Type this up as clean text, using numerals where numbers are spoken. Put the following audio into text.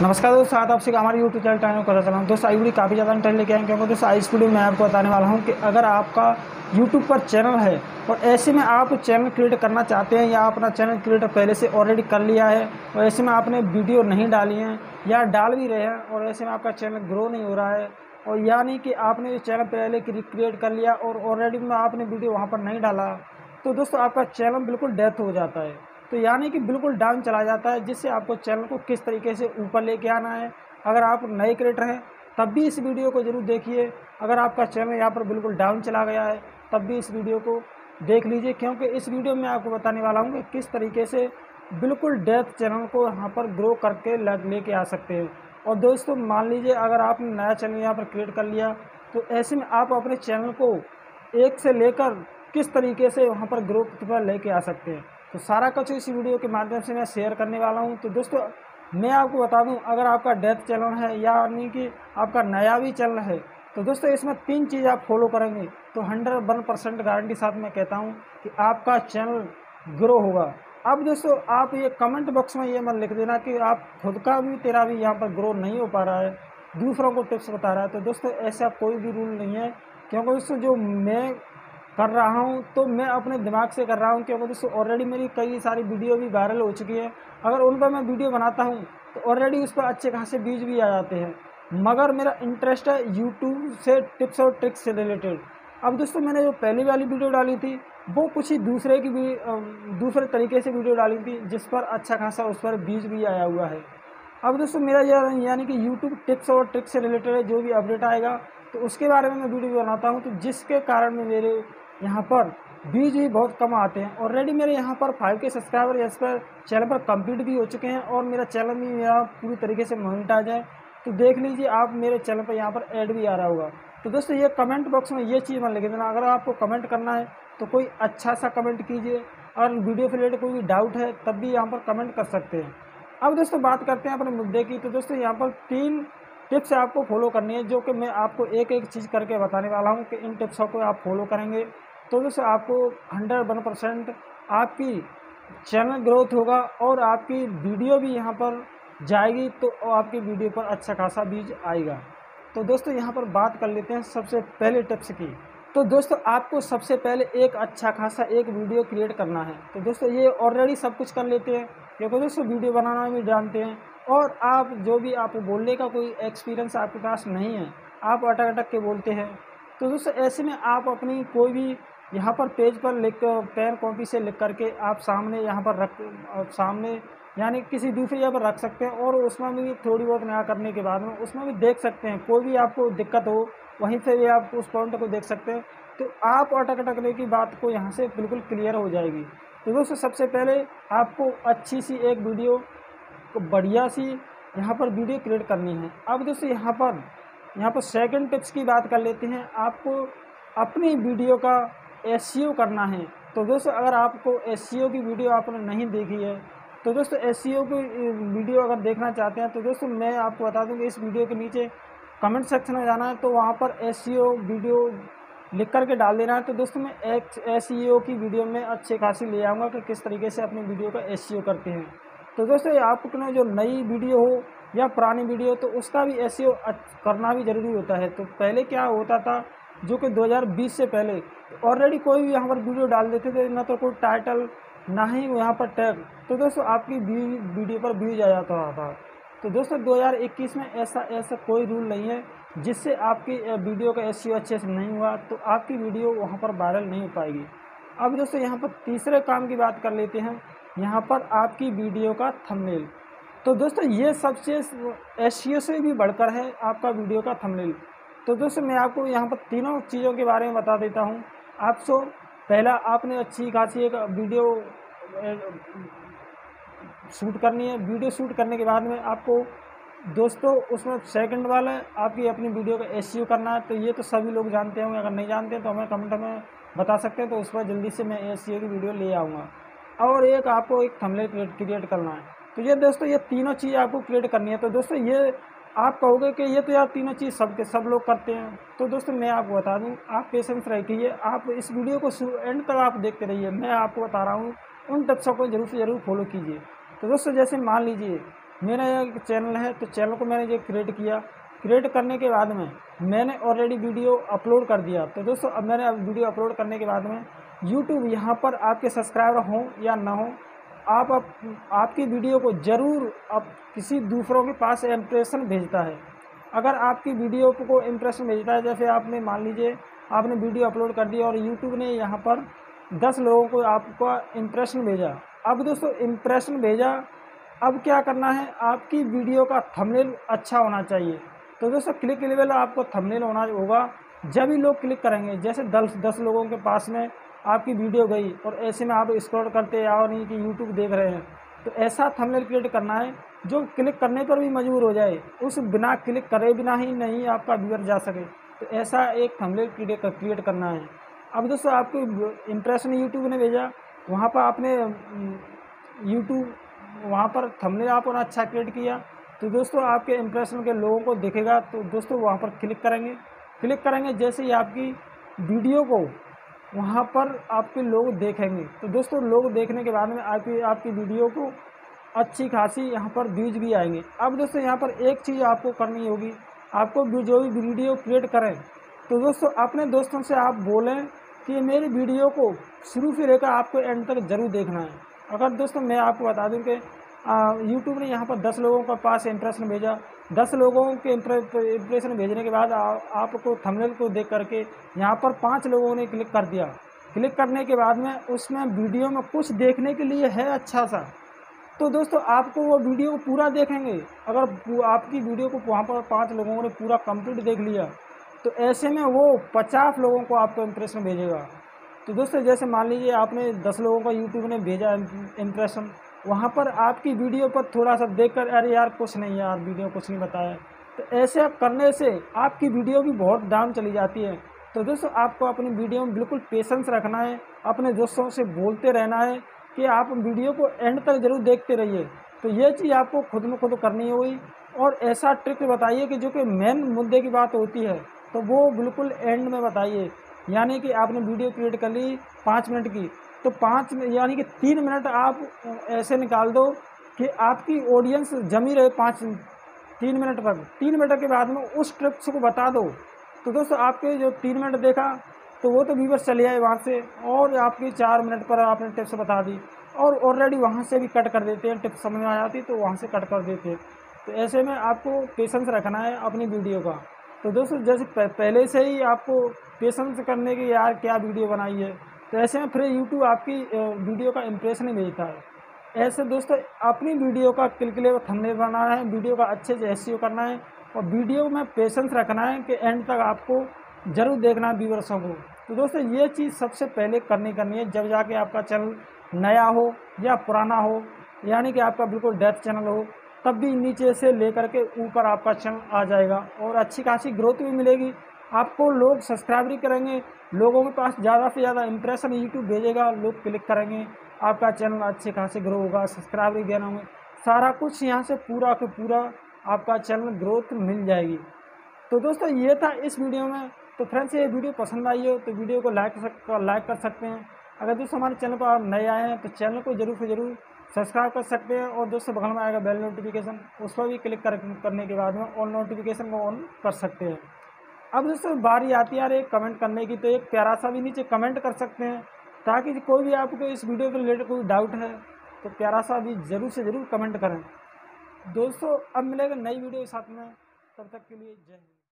नमस्कार दोस्तों, आज आपसे हमारे यूट्यूब चैनल टाइम कर चला हूँ दोस्तों। आई वीडियो काफ़ी ज़्यादा इंटरेस्ट लेके आए क्योंकि दोस्तों इस वीडियो में मैं आपको बताने वाला हूँ कि अगर आपका यूट्यूब पर चैनल है और ऐसे में आप चैनल क्रिएट करना चाहते हैं या अपना चैनल क्रिएट पहले से ऑलरेडी कर लिया है और ऐसे में आपने वीडियो नहीं डाली हैं या डाल भी रहे हैं और ऐसे में आपका चैनल ग्रो नहीं हो रहा है और यानी कि आपने चैनल पहले क्रिएट कर लिया और ऑलरेडी में आपने वीडियो वहाँ पर नहीं डाला, तो दोस्तों आपका चैनल बिल्कुल डेथ हो जाता है। तो यानी कि बिल्कुल डाउन चला जाता है, जिससे आपको चैनल को किस तरीके से ऊपर लेके आना है। अगर आप नए क्रिएटर हैं तब भी इस वीडियो को ज़रूर देखिए। अगर आपका चैनल यहाँ पर बिल्कुल डाउन चला गया है तब भी इस वीडियो को देख लीजिए, क्योंकि इस वीडियो में आपको बताने वाला हूँ कि किस तरीके से बिल्कुल डेथ चैनल को यहाँ पर ग्रो करके लेके आ सकते हैं। और दोस्तों मान लीजिए अगर आपने नया चैनल यहाँ पर क्रिएट कर लिया तो ऐसे में आप अपने चैनल को एक से लेकर किस तरीके से वहाँ पर ग्रोथ पर लेके आ सकते हैं, तो सारा कुछ इस वीडियो के माध्यम से मैं शेयर करने वाला हूँ। तो दोस्तों मैं आपको बता दूं, अगर आपका डेथ चैनल है यानी कि आपका नया भी चैनल है तो दोस्तों इसमें 3 चीज़ आप फॉलो करेंगे तो 101% गारंटी साथ मैं कहता हूँ कि आपका चैनल ग्रो होगा। अब दोस्तों आप ये कमेंट बॉक्स में ये मत लिख देना कि आप खुद का भी तेरा भी यहाँ पर ग्रो नहीं हो पा रहा है, दूसरों को टिप्स बता रहा है। तो दोस्तों ऐसा कोई भी रूल नहीं है, क्योंकि दोस्तों जो मैं कर रहा हूँ तो मैं अपने दिमाग से कर रहा हूँ, क्योंकि दोस्तों ऑलरेडी मेरी कई सारी वीडियो भी वायरल हो चुकी है। अगर उन पर मैं वीडियो बनाता हूँ तो ऑलरेडी उस पर अच्छे खासे व्यूज भी आ जाते हैं, मगर मेरा इंटरेस्ट है यूट्यूब से टिप्स और ट्रिक्स से रिलेटेड। अब दोस्तों मैंने जो पहली वाली वीडियो डाली थी वो कुछ ही दूसरे तरीके से वीडियो डाली थी, जिस पर अच्छा खासा उस पर व्यूज भी आया हुआ है। अब दोस्तों मेरा यानी कि यूट्यूब टिप्स और ट्रिक्स से रिलेटेड है, जो भी अपडेट आएगा तो उसके बारे में मैं वीडियो बनाता हूँ, तो जिसके कारण में मेरे यहाँ पर व्यूज भी बहुत कम आते हैं। ऑलरेडी मेरे यहाँ पर 5K सब्सक्राइबर इस पर चैनल पर कंप्लीट भी हो चुके हैं और मेरा चैनल भी मेरा पूरी तरीके से मोनेटाइज है। तो देख लीजिए आप, मेरे चैनल पर यहाँ पर ऐड भी आ रहा होगा। तो दोस्तों ये कमेंट बॉक्स में ये चीज़ मत लिख देना, अगर आपको कमेंट करना है तो कोई अच्छा सा कमेंट कीजिए, और वीडियो से रिलेटेड कोई भी डाउट है तब भी यहाँ पर कमेंट कर सकते हैं। अब दोस्तों बात करते हैं अपने मुद्दे की। तो दोस्तों यहाँ पर 3 टिप्स आपको फॉलो करनी है, जो कि मैं आपको एक एक चीज़ करके बताने वाला हूँ कि इन टिप्सों को आप फॉलो करेंगे तो दोस्तों आपको 101% आपकी चैनल ग्रोथ होगा और आपकी वीडियो भी यहाँ पर जाएगी, तो आपकी वीडियो पर अच्छा खासा व्यूज आएगा। तो दोस्तों यहाँ पर बात कर लेते हैं सबसे पहले टिप्स की। तो दोस्तों आपको सबसे पहले एक अच्छा खासा एक वीडियो क्रिएट करना है। तो दोस्तों ये ऑलरेडी सब कुछ कर लेते हैं, क्योंकि दोस्तों वीडियो बनाना भी जानते हैं और आप जो भी आपको बोलने का कोई एक्सपीरियंस आपके पास नहीं है, आप अटक अटक के बोलते हैं। तो दोस्तों ऐसे में आप अपनी कोई भी यहाँ पर पेज पर लिख पेन कॉपी से लिख करके आप सामने यहाँ पर सामने यानी किसी दूसरी जगह पर रख सकते हैं, और उसमें भी थोड़ी बहुत नया करने के बाद में उसमें भी देख सकते हैं। कोई भी आपको दिक्कत हो वहीं से भी आप उस पॉइंट को देख सकते हैं, तो आप अटक अटकने की बात को यहाँ से बिल्कुल क्लियर हो जाएगी। तो दोस्तों सबसे पहले आपको अच्छी सी एक वीडियो बढ़िया सी यहाँ पर वीडियो क्रिएट करनी है। अब दोस्तों यहाँ पर सेकंड टिप्स की बात कर लेते हैं। आपको अपनी वीडियो का एसईओ करना है। तो दोस्तों अगर आपको एसईओ की वीडियो आपने नहीं देखी है तो दोस्तों एसईओ की वीडियो अगर देखना चाहते हैं तो दोस्तों मैं आपको बता दूं कि इस वीडियो के नीचे कमेंट सेक्शन में जाना है, तो वहाँ पर एसईओ वीडियो लिख करके डाल देना है। तो दोस्तों मैं एक एसईओ की वीडियो में अच्छे खासी ले आऊँगा कि किस तरीके से अपनी वीडियो का एसईओ करते हैं। तो दोस्तों आपने जो नई वीडियो हो या पुरानी वीडियो, तो उसका भी एसईओ करना भी ज़रूरी होता है। तो पहले क्या होता था, जो कि 2020 से पहले ऑलरेडी कोई भी यहाँ पर वीडियो डाल देते थे, ना तो कोई टाइटल ना ही यहाँ पर टैग, तो दोस्तों आपकी वीडियो पर व्यूज आ जाता था। तो दोस्तों 2021 में ऐसा कोई रूल नहीं है जिससे आपकी वीडियो का एसईओ अच्छे से नहीं हुआ तो आपकी वीडियो वहाँ पर वायरल नहीं हो पाएगी। अब दोस्तों यहाँ पर तीसरे काम की बात कर लेते हैं, यहाँ पर आपकी वीडियो का थंबनेल। तो दोस्तों ये सबसे एसईओ से भी बढ़कर है आपका वीडियो का थंबनेल। तो दोस्तों मैं आपको यहाँ पर तीनों चीज़ों के बारे में बता देता हूँ। आपको पहला आपने अच्छी खासी एक वीडियो शूट करनी है। वीडियो शूट करने के बाद में आपको दोस्तों उसमें सेकंड वाला आपकी अपनी वीडियो का एसईओ करना है। तो ये तो सभी लोग जानते होंगे, अगर नहीं जानते तो हमें कमेंट में बता सकते हैं, तो उस पर जल्दी से मैं एसईओ की वीडियो ले आऊँगा। और एक आपको एक थंबनेल क्रिएट करना है। तो ये दोस्तों ये तीनों चीज़ आपको क्रिएट करनी है। तो दोस्तों ये आप कहोगे कि ये तो यार तीनों चीज़ सब लोग करते हैं, तो दोस्तों मैं आपको बता दूं, आप पेशेंस रखिए, आप इस वीडियो को एंड तक आप देखते रहिए। मैं आपको बता रहा हूँ उन टिप्सों को जरूर से ज़रूर फॉलो कीजिए। तो दोस्तों जैसे मान लीजिए मेरा एक चैनल है, तो चैनल को मैंने ये क्रिएट किया। क्रिएट करने के बाद में मैंने ऑलरेडी वीडियो अपलोड कर दिया। तो दोस्तों अब मैंने वीडियो अपलोड करने के बाद में यूट्यूब यहाँ पर आपके सब्सक्राइबर हों या ना हो, आपकी वीडियो को ज़रूर अब किसी दूसरों के पास इम्प्रेशन भेजता है। अगर आपकी वीडियो को इम्प्रेशन भेजता है, जैसे आपने मान लीजिए आपने वीडियो अपलोड कर दी और यूट्यूब ने यहाँ पर 10 लोगों को आपका इम्प्रेशन भेजा। अब दोस्तों इम्प्रेशन भेजा, अब क्या करना है, आपकी वीडियो का थंबनेल अच्छा होना चाहिए। तो दोस्तों क्लिक लेवल आपको थंबनेल होना होगा, जब भी लोग क्लिक करेंगे। जैसे 10 लोगों के पास में आपकी वीडियो गई और ऐसे में आप स्क्रॉल करते आओ नहीं कि यूट्यूब देख रहे हैं, तो ऐसा थंबनेल क्रिएट करना है जो क्लिक करने पर भी मजबूर हो जाए, उस बिना क्लिक करे बिना ही नहीं आपका व्यूअर जा सके। तो ऐसा एक थंबनेल क्रिएट करना है। अब दोस्तों आपको इम्प्रेशन यूट्यूब ने भेजा, वहाँ पर आपने यूट्यूब वहाँ पर थंबनेल आपने अच्छा क्रिएट किया, तो दोस्तों आपके इम्प्रेशन के लोगों को दिखेगा। तो दोस्तों वहाँ पर क्लिक करेंगे जैसे ही आपकी वीडियो को वहाँ पर आपके लोग देखेंगे। तो दोस्तों लोग देखने के बाद में आपकी वीडियो को अच्छी खासी यहाँ पर व्यूज भी आएंगे। अब दोस्तों यहाँ पर एक चीज़ आपको करनी होगी, आपको जो भी वीडियो क्रिएट करें, तो दोस्तों अपने दोस्तों से आप बोलें कि मेरी वीडियो को शुरू से लेकर आपको एंड तक ज़रूर देखना है। अगर दोस्तों मैं आपको बता दूं कि यूट्यूब ने यहाँ पर 10 लोगों के पास इम्प्रेशन भेजा, 10 लोगों के इम्प्रेशन भेजने के बाद आपको थंबनेल को देख करके यहाँ पर 5 लोगों ने क्लिक कर दिया। क्लिक करने के बाद में उसमें वीडियो में कुछ देखने के लिए है अच्छा सा, तो दोस्तों आपको वो वीडियो को पूरा देखेंगे। अगर आपकी वीडियो को वहाँ पर 5 लोगों ने पूरा कंप्लीट देख लिया, तो ऐसे में वो 50 लोगों को आपको इम्प्रेशन भेजेगा। तो दोस्तों जैसे मान लीजिए आपने 10 लोगों का यूट्यूब ने भेजा इम्प्रेशन, वहाँ पर आपकी वीडियो पर थोड़ा सा देखकर अरे यार कुछ नहीं यार, वीडियो कुछ नहीं बताया, तो ऐसे करने से आपकी वीडियो भी बहुत डाउन चली जाती है। तो दोस्तों आपको अपनी वीडियो में बिल्कुल पेशेंस रखना है, अपने दोस्तों से बोलते रहना है कि आप वीडियो को एंड तक जरूर देखते रहिए। तो ये चीज़ आपको खुद में खुद करनी होगी, और ऐसा ट्रिक बताइए कि जो कि मेन मुद्दे की बात होती है, तो वो बिल्कुल एंड में बताइए। यानी कि आपने वीडियो क्रिएट कर ली 5 मिनट की, तो 5 यानी कि 3 मिनट आप ऐसे निकाल दो कि आपकी ऑडियंस जमी रहे 3 मिनट तक। 3 मिनट के बाद में उस टिप्स को बता दो, तो दोस्तों आपके जो 3 मिनट देखा तो वो तो व्यूअर्स चले आए वहाँ से, और आपकी 4 मिनट पर आपने टिप्स बता दी, और ऑलरेडी वहाँ से भी कट कर देते हैं, टिप्स समझ में आ जाती तो वहाँ से कट कर देते हैं। तो ऐसे में आपको पेशेंस रखना है अपनी वीडियो का। तो दोस्तों जैसे पहले से ही आपको पेशेंस करने की यार क्या वीडियो बनाई है, तो ऐसे में फिर यूट्यूब आपकी वीडियो का इम्प्रेशन ही भेजता है। ऐसे दोस्तों अपनी वीडियो का क्लिक थंबनेल बनाना है, वीडियो का अच्छे से एसईओ करना है, और वीडियो में पेशेंस रखना है कि एंड तक आपको ज़रूर देखना है व्यूअर्सों को। तो दोस्तों ये चीज़ सबसे पहले करनी है, जब जाके आपका चैनल नया हो या पुराना हो, यानी कि आपका बिल्कुल डेथ चैनल हो, तब भी नीचे से लेकर के ऊपर आपका चैनल आ जाएगा और अच्छी खासी ग्रोथ भी मिलेगी। आपको लोग सब्सक्राइब भी करेंगे, लोगों के पास ज़्यादा से ज़्यादा इंप्रेशन यूट्यूब भेजेगा, लोग क्लिक करेंगे, आपका चैनल अच्छे खासे ग्रो होगा, सब्सक्राइब भी गेन होंगे, सारा कुछ यहाँ से पूरा के पूरा आपका चैनल ग्रोथ मिल जाएगी। तो दोस्तों ये था इस वीडियो में। तो फ्रेंड्स ये वीडियो पसंद आई हो तो वीडियो को लाइक कर सकते हैं। अगर दोस्तों हमारे चैनल पर आप नए आए हैं तो चैनल को जरूर से ज़रूर सब्सक्राइब कर सकते हैं, और दोस्तों बगल में आएगा बेल नोटिफिकेशन, उस पर भी क्लिक करने के बाद में ऑल नोटिफिकेशन को ऑन कर सकते हैं। अब दोस्तों बारी आती है यार एक कमेंट करने की, तो एक प्यारा सा भी नीचे कमेंट कर सकते हैं, ताकि कोई भी आपको इस वीडियो के रिलेटेड कोई डाउट है तो प्यारा सा भी ज़रूर से ज़रूर कमेंट करें। दोस्तों अब मिलेगा नई वीडियो के साथ में, तब तक के लिए जय हिंद।